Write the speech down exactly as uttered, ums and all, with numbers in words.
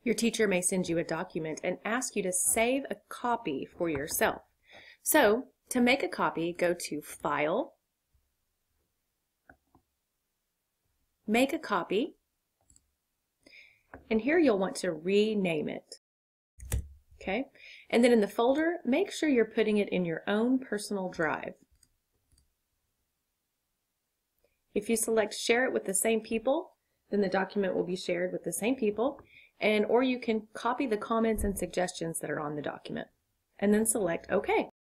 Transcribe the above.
Your teacher may send you a document and ask you to save a copy for yourself. So, to make a copy, go to File, Make a Copy, and here you'll want to rename it. Okay, and then in the folder, make sure you're putting it in your own personal drive. If you select Share it with the same people, then the document will be shared with the same people, and or you can copy the comments and suggestions that are on the document, and then select OK.